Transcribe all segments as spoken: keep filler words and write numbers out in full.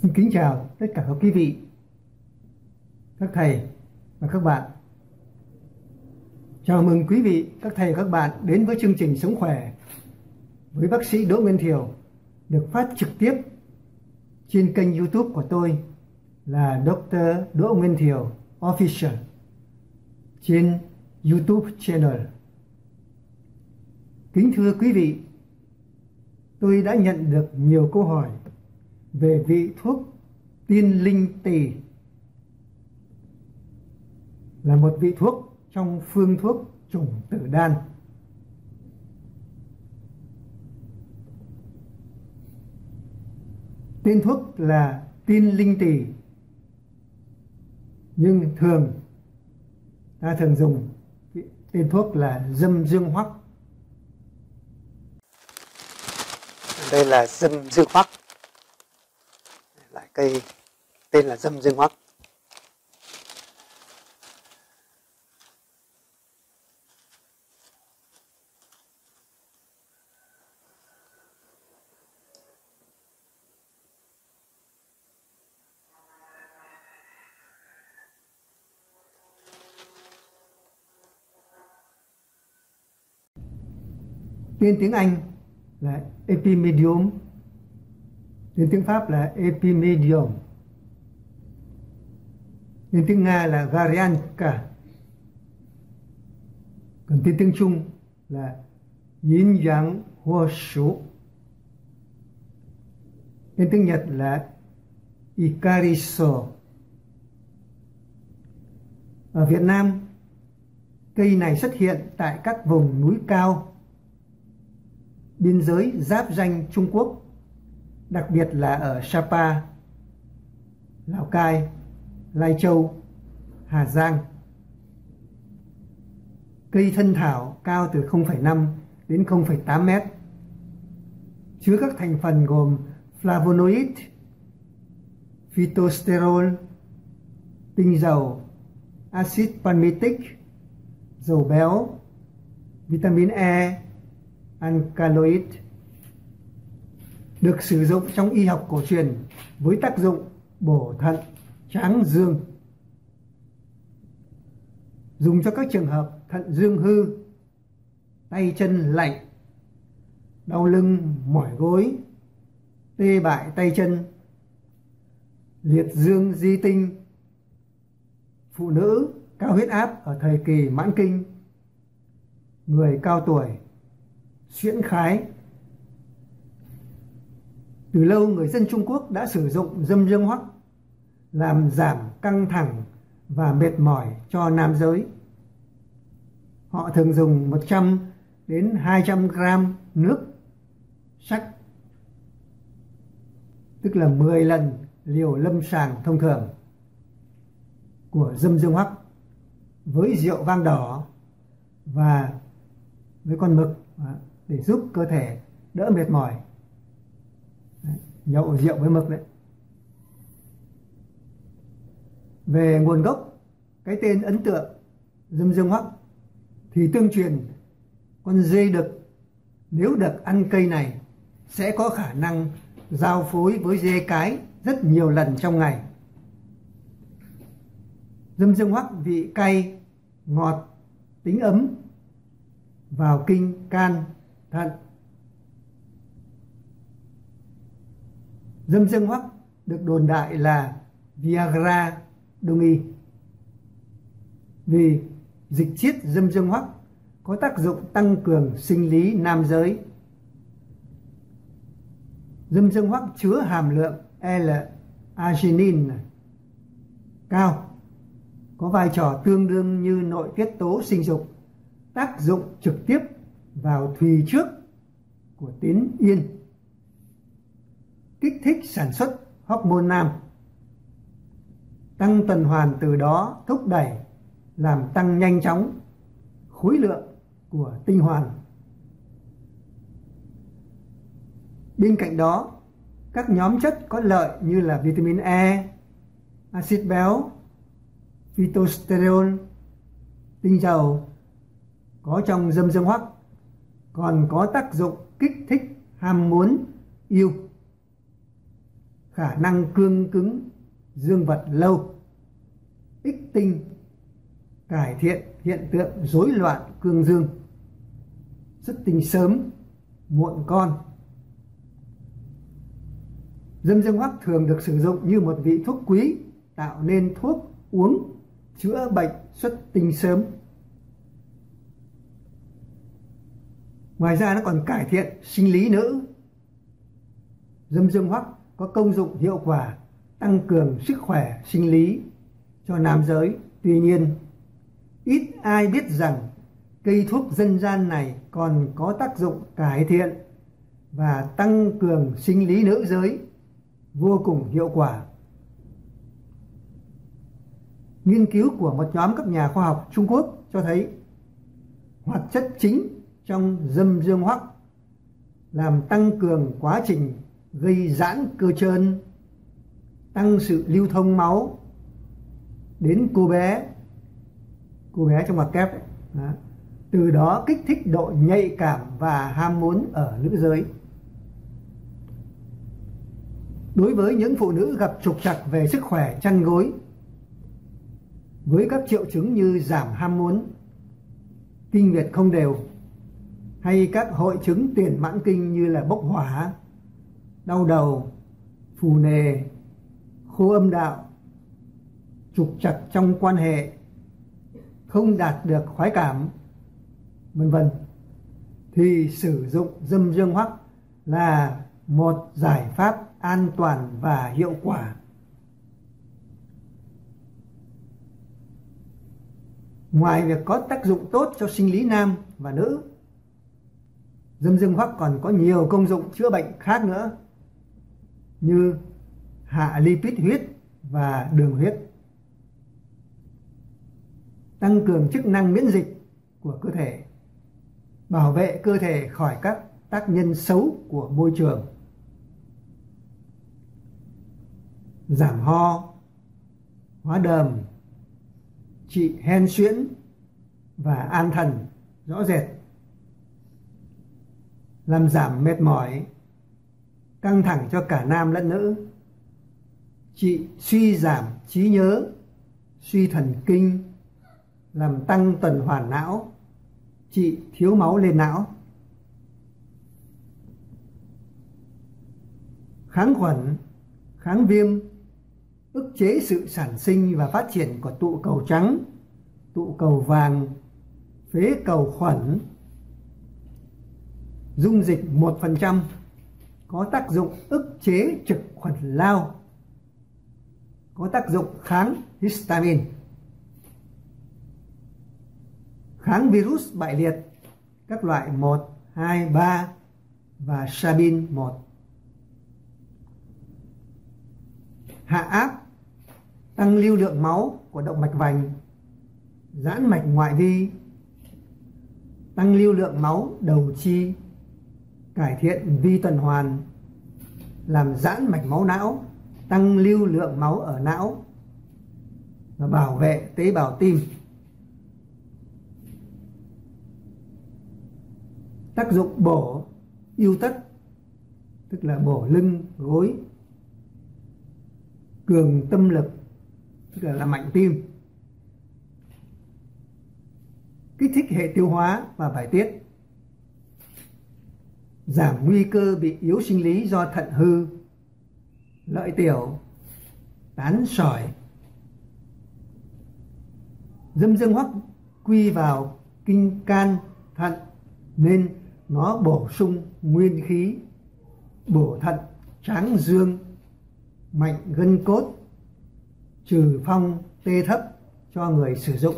Xin kính chào tất cả các quý vị, các thầy và các bạn. Chào mừng quý vị, các thầy và các bạn đến với chương trình Sống Khỏe với bác sĩ Đỗ Nguyên Thiều, được phát trực tiếp trên kênh YouTube của tôi là doctor Đỗ Nguyên Thiều Official trên YouTube channel. Kính thưa quý vị, tôi đã nhận được nhiều câu hỏi về vị thuốc tiên linh tỳ, là một vị thuốc trong phương thuốc chủng tử đan. Tên thuốc là tiên linh tỳ, nhưng thường ta thường dùng tên thuốc là dâm dương hoắc. Đây là dâm dương hoắc, lại cây tên là dâm dương hoắc. Tên tiếng Anh là Epimedium, tên tiếng Pháp là Epimedium, tên tiếng Nga là Varianka, còn tên tiếng Trung là Yin Yang Huo Shu, tên tiếng Nhật là Ikariso. Ở Việt Nam, cây này xuất hiện tại các vùng núi cao biên giới giáp ranh Trung Quốc, đặc biệt là ở Sapa, Lào Cai, Lai Châu, Hà Giang. Cây thân thảo cao từ không phẩy năm đến không phẩy tám mét, chứa các thành phần gồm flavonoid, phytosterol, tinh dầu, axit palmitic, dầu béo, vitamin E, alkaloid, được sử dụng trong y học cổ truyền với tác dụng bổ thận, tráng dương. Dùng cho các trường hợp thận dương hư, tay chân lạnh, đau lưng, mỏi gối, tê bại tay chân, liệt dương di tinh, phụ nữ cao huyết áp ở thời kỳ mãn kinh, người cao tuổi, xuyễn khái. Từ lâu người dân Trung Quốc đã sử dụng dâm dương hoắc làm giảm căng thẳng và mệt mỏi cho nam giới. Họ thường dùng một trăm đến hai trăm gram nước sắc, tức là mười lần liều lâm sàng thông thường của dâm dương hoắc, với rượu vang đỏ và với con mực để giúp cơ thể đỡ mệt mỏi. Đấy, nhậu rượu với mực đấy. Về nguồn gốc cái tên ấn tượng dâm dương hoắc thì tương truyền con dê đực nếu được ăn cây này sẽ có khả năng giao phối với dê cái rất nhiều lần trong ngày. Dâm dương hoắc vị cay, ngọt, tính ấm, vào kinh, can, thận. Dâm dương hoắc được đồn đại là Viagra đông y, vì dịch chiết dâm dương hoắc có tác dụng tăng cường sinh lý nam giới. Dâm dương hoắc chứa hàm lượng L-arginine cao, có vai trò tương đương như nội tiết tố sinh dục, tác dụng trực tiếp vào thùy trước của tuyến yên, kích thích sản xuất hormone nam, tăng tuần hoàn, từ đó thúc đẩy làm tăng nhanh chóng khối lượng của tinh hoàn. Bên cạnh đó, các nhóm chất có lợi như là vitamin E, axit béo, phytosterol, tinh dầu có trong dâm dương hoắc còn có tác dụng kích thích ham muốn yêu. khả năng cương cứng dương vật lâu, ích tinh, cải thiện hiện tượng rối loạn cương dương, xuất tinh sớm, muộn con. Dâm dương hoắc thường được sử dụng như một vị thuốc quý, tạo nên thuốc uống chữa bệnh xuất tinh sớm. Ngoài ra nó còn cải thiện sinh lý nữ. Dâm dương hoắc có công dụng hiệu quả tăng cường sức khỏe sinh lý cho nam giới. Tuy nhiên, ít ai biết rằng cây thuốc dân gian này còn có tác dụng cải thiện và tăng cường sinh lý nữ giới vô cùng hiệu quả. Nghiên cứu của một nhóm các nhà khoa học Trung Quốc cho thấy hoạt chất chính trong dâm dương hoắc làm tăng cường quá trình gây giãn cơ trơn, tăng sự lưu thông máu đến cô bé, cô bé trong ngoặc kép ấy. Đó. Từ đó kích thích độ nhạy cảm và ham muốn ở nữ giới. Đối với những phụ nữ gặp trục trặc về sức khỏe chăn gối, với các triệu chứng như giảm ham muốn, kinh nguyệt không đều, hay các hội chứng tiền mãn kinh như là bốc hỏa, đau đầu, phù nề, khô âm đạo, trục trặc trong quan hệ, không đạt được khoái cảm, vân vân, thì sử dụng dâm dương hoắc là một giải pháp an toàn và hiệu quả. Ngoài việc có tác dụng tốt cho sinh lý nam và nữ, dâm dương hoắc còn có nhiều công dụng chữa bệnh khác nữa, như hạ lipid huyết và đường huyết, tăng cường chức năng miễn dịch của cơ thể, bảo vệ cơ thể khỏi các tác nhân xấu của môi trường, giảm ho, hóa đờm, trị hen suyễn và an thần rõ rệt, làm giảm mệt mỏi, căng thẳng cho cả nam lẫn nữ, trị suy giảm trí nhớ, suy thần kinh, làm tăng tuần hoàn não, trị thiếu máu lên não, kháng khuẩn, kháng viêm, ức chế sự sản sinh và phát triển của tụ cầu trắng, tụ cầu vàng, phế cầu khuẩn. Dung dịch một phần trăm có tác dụng ức chế trực khuẩn lao, có tác dụng kháng histamine, kháng virus bại liệt các loại một, hai, ba và Sabin một, hạ áp, tăng lưu lượng máu của động mạch vành, giãn mạch ngoại vi, tăng lưu lượng máu đầu chi, cải thiện vi tuần hoàn, làm giãn mạch máu não, tăng lưu lượng máu ở não và bảo vệ tế bào tim. Tác dụng bổ ưu tất, tức là bổ lưng, gối, cường tâm lực, tức là làm mạnh tim, kích thích hệ tiêu hóa và bài tiết, giảm nguy cơ bị yếu sinh lý do thận hư, lợi tiểu, tán sỏi. Dâm dương hoắc quy vào kinh can thận nên nó bổ sung nguyên khí, bổ thận, tráng dương, mạnh gân cốt, trừ phong tê thấp cho người sử dụng,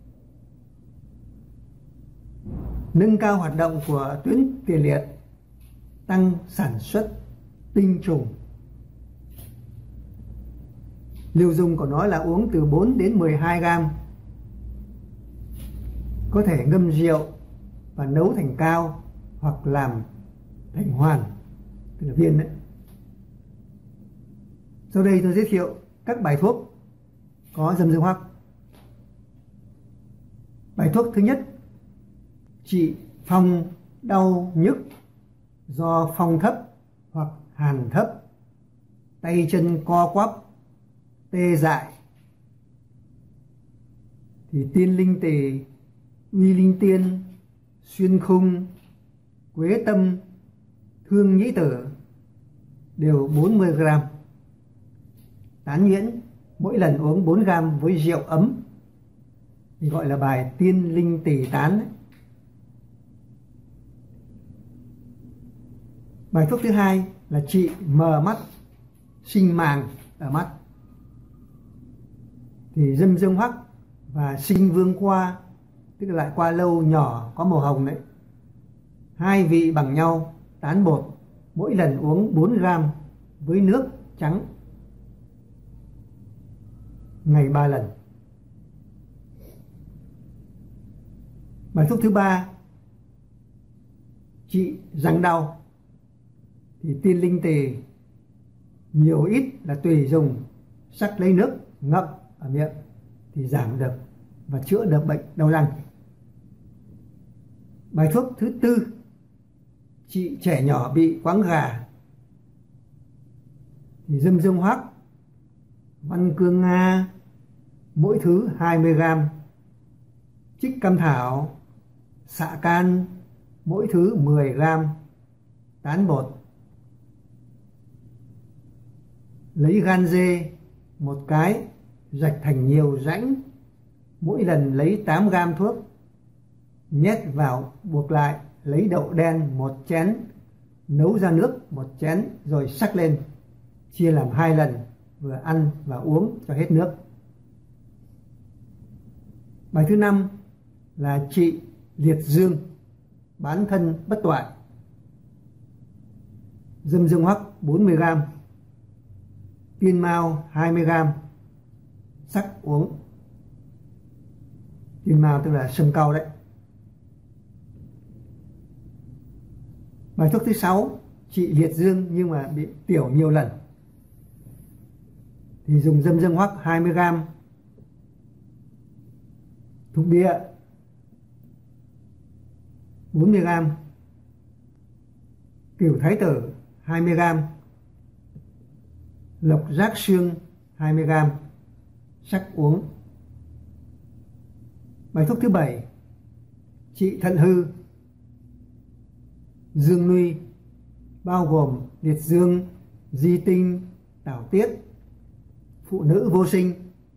nâng cao hoạt động của tuyến tiền liệt, tăng sản xuất tinh trùng. Liều dùng của nó là uống từ bốn đến mười hai gam, có thể ngâm rượu và nấu thành cao hoặc làm thành hoàn, tức là viên đấy. Sau đây tôi giới thiệu các bài thuốc có dâm dương hoắc. Bài thuốc thứ nhất, trị phong đau nhức do phong thấp hoặc hàn thấp, tay chân co quắp, tê dại. Thì tiên linh tề, uy linh tiên, xuyên khung, quế tâm, thương nhĩ tử đều bốn mươi gram. Tán nhuyễn mỗi lần uống bốn gram với rượu ấm thì gọi là bài tiên linh tề tán đấy. Bài thuốc thứ hai là trị mờ mắt, sinh màng ở mắt. Thì dâm dương hoắc và sinh vương qua, tức là loại qua lâu nhỏ có màu hồng đấy, hai vị bằng nhau, tán bột, mỗi lần uống bốn gram với nước trắng, ngày ba lần. Bài thuốc thứ ba trị răng đau. Thì tiên linh tề nhiều ít là tùy dùng, sắc lấy nước ngậm ở miệng thì giảm được và chữa được bệnh đau răng. Bài thuốc thứ tư trị trẻ nhỏ bị quáng gà. Thì dâm dương hoắc, văn cương nga mỗi thứ hai mươi gram, trích cam thảo, xạ can mỗi thứ mười gram, tán bột. Lấy gan dê một cái, rạch thành nhiều rãnh, mỗi lần lấy tám gram thuốc, nhét vào buộc lại. Lấy đậu đen một chén, nấu ra nước một chén rồi sắc lên, chia làm hai lần, vừa ăn và uống cho hết nước. Bài thứ năm là trị liệt dương, bán thân bất toại. Dâm dương hoắc bốn mươi gram, tiên mao hai mươi gram, sắc uống. Tiên mao tức là sâm cau đấy. Bài thuốc thứ sáu trị liệt dương nhưng mà bị tiểu nhiều lần. Thì dùng dâm dương hoắc hai mươi gram, thục địa bốn mươi gram, cửu thái tử hai mươi gram, lộc giác xương hai mươi gram, sắc uống. Bài thuốc thứ bảy trị thận hư. Dương nuy bao gồm liệt dương, di tinh, tảo tiết, phụ nữ vô sinh.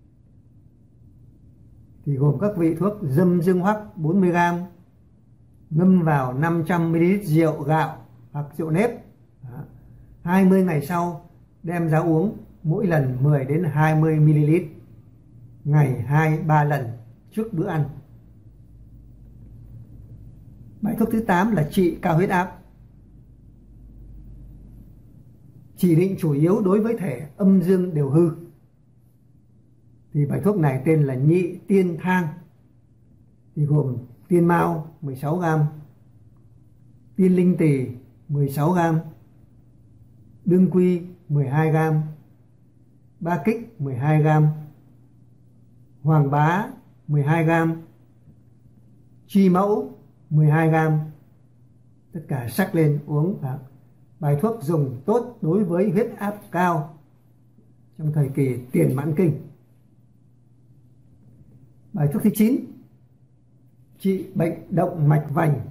Thì gồm các vị thuốc dâm dương hoắc bốn mươi gram, ngâm vào năm trăm mi li lít rượu gạo hoặc rượu nếp. Đó. hai mươi ngày sau đem ra uống, mỗi lần mười đến hai mươi mi li lít, ngày hai ba lần trước bữa ăn. Bài thuốc thứ tám là trị cao huyết áp. Chỉ định chủ yếu đối với thể âm dương đều hư. Thì bài thuốc này tên là nhị tiên thang. Thì gồm tiên mao mười sáu gram, tiên linh tỳ mười sáu gram, đương quy mười hai gram, ba kích mười hai gram, hoàng bá mười hai gram, chi mẫu mười hai gram. Tất cả sắc lên uống. Bài thuốc dùng tốt đối với huyết áp cao trong thời kỳ tiền mãn kinh. Bài thuốc thứ chín trị bệnh động mạch vành.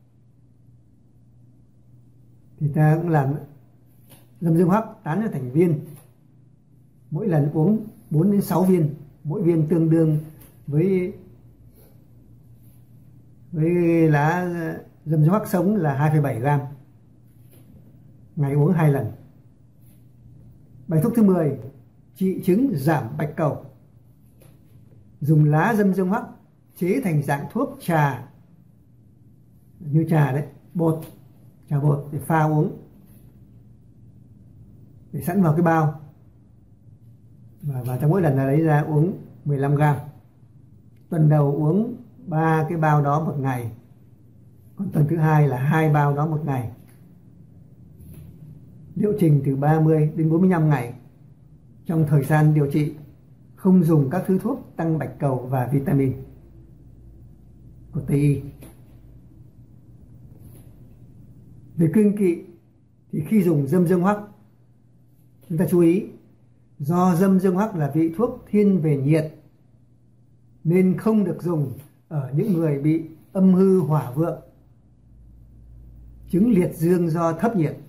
Thì ta cũng làm dâm dương hoắc tán ra thành viên, mỗi lần uống bốn đến sáu viên, mỗi viên tương đương với với lá dâm dương hoắc sống là hai phẩy bảy gram, ngày uống hai lần. Bài thuốc thứ mười trị chứng giảm bạch cầu. Dùng lá dâm dương hoắc chế thành dạng thuốc trà, như trà đấy, bột, trà bột để pha uống, để sẵn vào cái bao, và, và trong mỗi lần là lấy ra uống mười lăm gram. Tuần đầu uống ba cái bao đó một ngày, còn tuần thứ hai là hai bao đó một ngày. Liệu trình từ ba mươi đến bốn mươi lăm ngày. Trong thời gian điều trị không dùng các thứ thuốc tăng bạch cầu và vitamin của Tây y. Về kiêng kỵ thì khi dùng dâm dương hoắc Chúng ta chú ý, do dâm dương hoắc là vị thuốc thiên về nhiệt nên không được dùng ở những người bị âm hư hỏa vượng, chứng liệt dương do thấp nhiệt,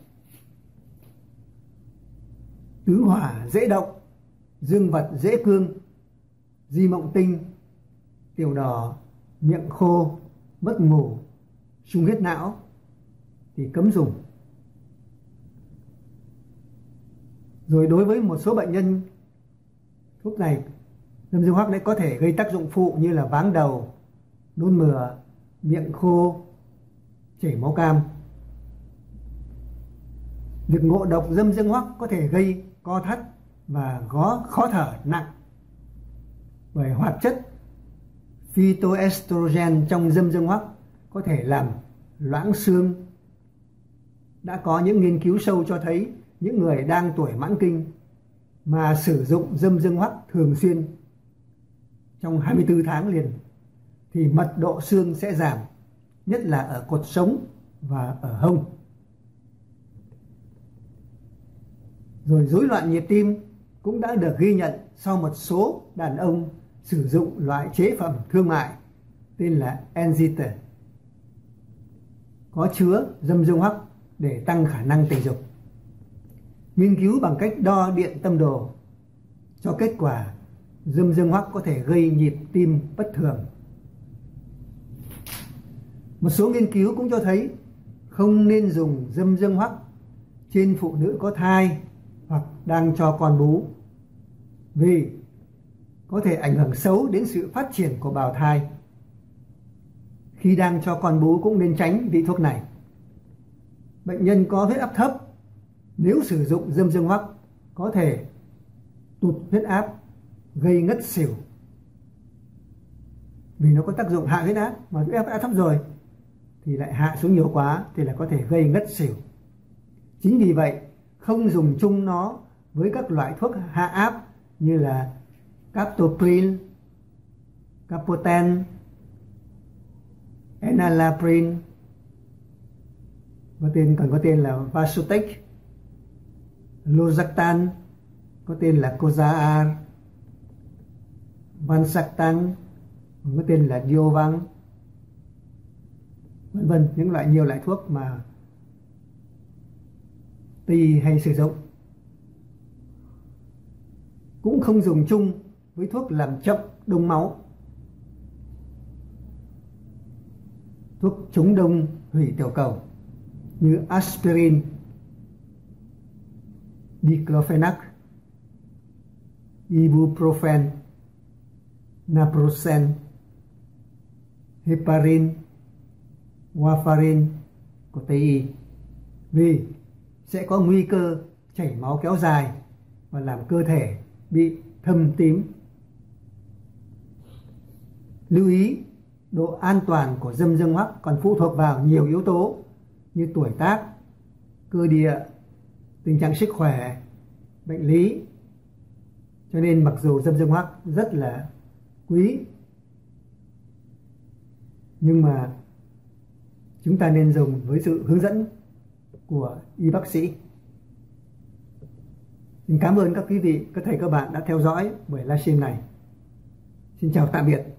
tứ hỏa dễ động, dương vật dễ cương, di mộng tinh, tiểu đỏ, miệng khô, mất ngủ, sung huyết não thì cấm dùng. Rồi đối với một số bệnh nhân, thuốc này dâm dương hoắc đấy có thể gây tác dụng phụ như là váng đầu, nôn mửa, miệng khô, chảy máu cam. Việc ngộ độc dâm dương hoắc có thể gây co thắt và gó khó thở nặng bởi hoạt chất phytoestrogen trong dâm dương hoắc có thể làm loãng xương. Đã có những nghiên cứu sâu cho thấy những người đang tuổi mãn kinh mà sử dụng dâm dương hoắc thường xuyên trong hai mươi tư tháng liền thì mật độ xương sẽ giảm, nhất là ở cột sống và ở hông. Rồi rối loạn nhịp tim cũng đã được ghi nhận sau một số đàn ông sử dụng loại chế phẩm thương mại tên là Enzita có chứa dâm dương hoắc để tăng khả năng tình dục. Nghiên cứu bằng cách đo điện tâm đồ cho kết quả dâm dương hoắc có thể gây nhịp tim bất thường. Một số nghiên cứu cũng cho thấy không nên dùng dâm dương hoắc trên phụ nữ có thai hoặc đang cho con bú vì có thể ảnh hưởng xấu đến sự phát triển của bào thai. Khi đang cho con bú cũng nên tránh vị thuốc này. Bệnh nhân có huyết áp thấp nếu sử dụng dâm dương hoắc có thể tụt huyết áp, gây ngất xỉu. Vì nó có tác dụng hạ huyết áp, mà huyết áp đã thấp rồi thì lại hạ xuống nhiều quá thì là có thể gây ngất xỉu. Chính vì vậy không dùng chung nó với các loại thuốc hạ áp như là captopril, capoten, enalapril có tên còn có tên là Vasutec, Losartan có tên là Cozaar, Vansactan có tên là Diovang, vân vân, những loại nhiều loại thuốc mà Tây hay sử dụng. Cũng không dùng chung với thuốc làm chậm đông máu, thuốc chống đông hủy tiểu cầu như aspirin, diclofenac, ibuprofen, naproxen, heparin, warfarin của Tây y, vì sẽ có nguy cơ chảy máu kéo dài và làm cơ thể bị thâm tím. Lưu ý, độ an toàn của dâm dương hoắc còn phụ thuộc vào nhiều yếu tố như tuổi tác, cơ địa, tình trạng sức khỏe, bệnh lý. Cho nên mặc dù dâm dương hoắc rất là quý, nhưng mà chúng ta nên dùng với sự hướng dẫn của y bác sĩ. Xin cảm ơn các quý vị, các thầy, các bạn đã theo dõi buổi livestream này. Xin chào tạm biệt.